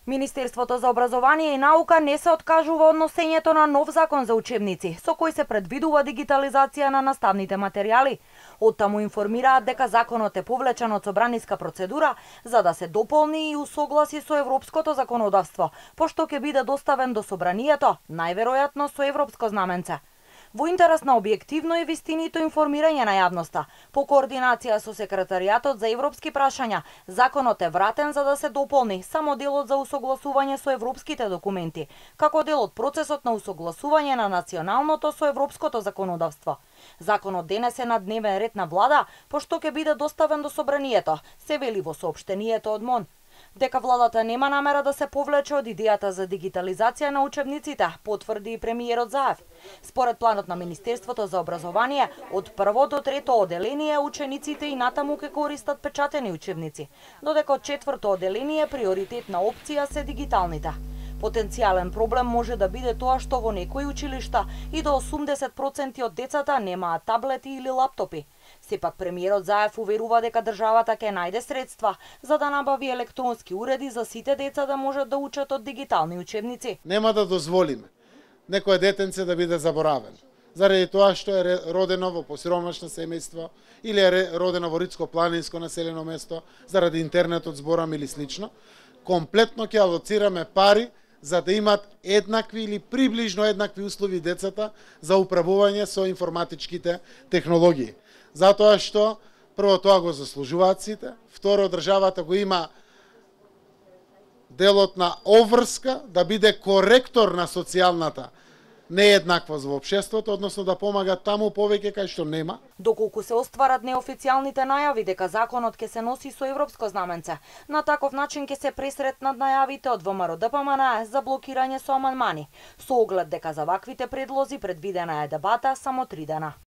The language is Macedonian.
Министерството за образование и наука не се откажува од носењето на нов закон за учебници, со кој се предвидува дигитализација на наставните материјали. Оттаму информираат дека законот е повлечен од собраниска процедура за да се дополни и усогласи со европското законодавство, пошто ќе биде доставен до собранието, најверојатно со европско знаменце. Во интерес на објективно и вистинито информирање на јавноста, по координација со Секретаријатот за европски прашања, законот е вратен за да се дополни само делот за усогласување со европските документи, како дел од процесот на усогласување на националното со европското законодавство. Законот денес е на дневен ред на влада, пошто ќе биде доставен до собранието, се вели во соопштението од МОН. Дека владата нема намера да се повлече од идејата за дигитализација на учебниците, потврди и премиерот Заев. Според планот на Министерството за образование, од прво до трето оделение учениците и натаму ќе користат печатени учебници, додека од четврто оделение приоритетна опција се дигиталните. Потенцијален проблем може да биде тоа што во некои училишта и до 80% од децата немаат таблети или лаптопи. Сепак премиерот Заев уверува дека државата ќе најде средства за да набави електронски уреди за сите деца да можат да учат од дигитални учебници. Нема да дозволиме некој детенце да биде заборавен заради тоа што е родено во посиромашно семејство или е родено во ридско-планинско населено место заради интернетот зборам или слично. Комплетно ќе алоцираме пари за да имат еднакви или приближно еднакви услови децата за управување со информатичките технологии. Затоа што прво тоа го заслужуваат сите, второ државата го има делот на обврска да биде коректор на социјалната нееднаквост во општеството, односно да помага таму повеќе кај што нема. Доколку се остварат неофицијалните најави дека законот ќе се носи со европско знаменце, на таков начин ќе се пресретнат најавите од ВМРО-ДПМН за блокирање со амандмани, со оглед дека за ваквите предлози предвидена е дебата само 3 дена.